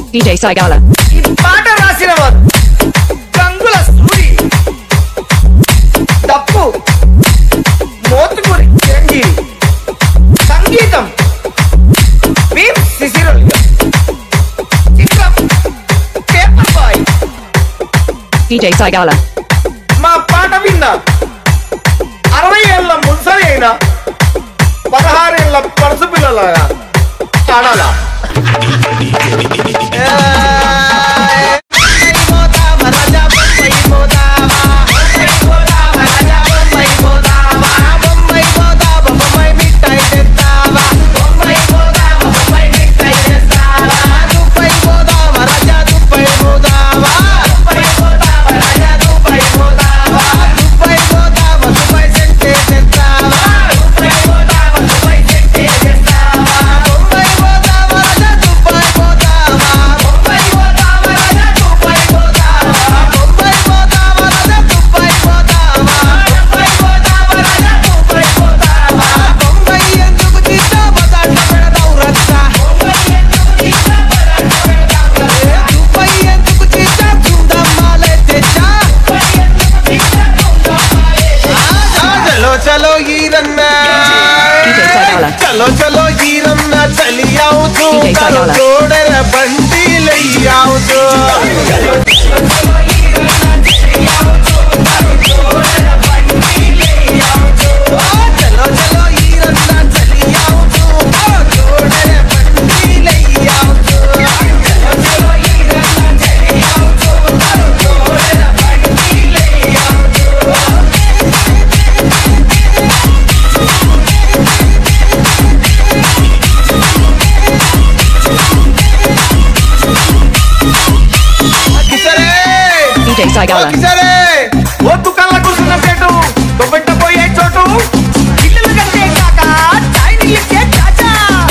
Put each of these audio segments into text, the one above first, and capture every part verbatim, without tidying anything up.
D J Saigala. ఈ పాట రాసిన వారు గంగుల సూరి, తప్పు మోతుకూరి చిరంజీవి, సంగీతం వి శిశిరోలియో, చిత్రం paper boy. D J Saigala. మా పాట విన్న అరవై ఏళ్ళ మున్సరి అయినా పదహారేళ్ల పరుసు పిల్లలాగా ఆడాలా? चलो चलो हीरन्ना चली आओ तो जोड़र बंडी लई आओ तो चलो चलो हीरन्ना चली आओ तो जोड़र बंडी लई आओ तो चलो चलो हीरन्ना चली आओ तो जोड़र बंडी लई आओ तो चलो चलो हीरन्ना चली आओ तो जोड़र बंडी लई आओ तो D J Saigala. ఓ దుకాణంలో కూర్చున్న పేటు దొబ్బెట్ట పోయే చోటు ఇల్లు కంటే కాక చాయ్ నీళ్ళు ఇచ్చే చాచా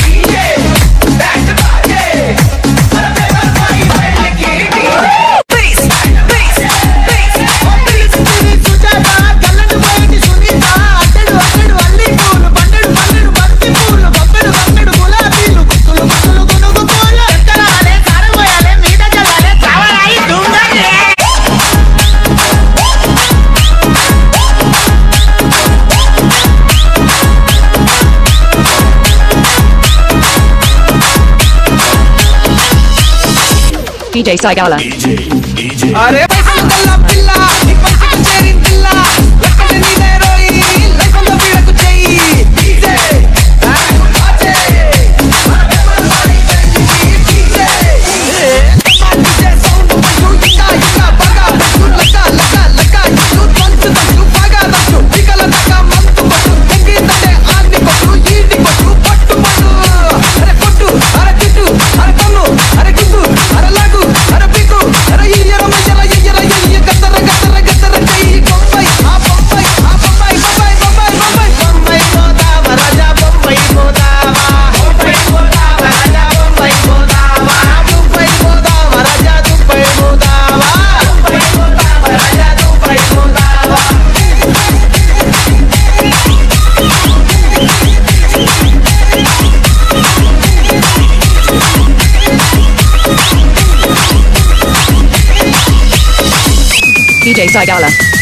D J Saigala. అరే పైసలు గల్ల పిల్ల నీ పంచుకు చేరిన పిల్ల ఎక్కడ నీదే రోయి లైఫ్ లో వీడకు చెయ్యి డీజే నాకు కాచే మన బాడీ చెయ్యి డీజే డీజే సౌండ్ పంచు ఇంకా ఇంకా బాగా పంచు లక లక లక ఇటు పంచు పంచు బాగా పంచు పికల దక మంతు పట్టు సంగీతనే ఆన్ని పట్టు ఈడి పట్టు పట్టు పట్టు అరే కొట్టు అరే తిట్టు అరే కన్ను అరే గుద్దు అరే లాగు అరే పికు అరే ఇయ్యర మయ్యర ఇయ్యర ఇయ్య గత్తర గత్తర గత్తర చెయ్యి బొంబాయి ఆ బొంబాయి ఆ బొంబాయి బొంబాయి బొంబాయి బొంబాయి బొంబాయి పోదావా రాజా బొంబాయి పోదావా బొంబాయి పోదావా రాజా బొంబాయి పోదావా దుబాయ్ పోదావా రాజా దుబాయ్ పోదావా దుబాయ్ పోదావా రాజా దుబాయ్ పోదావా D J Saigala.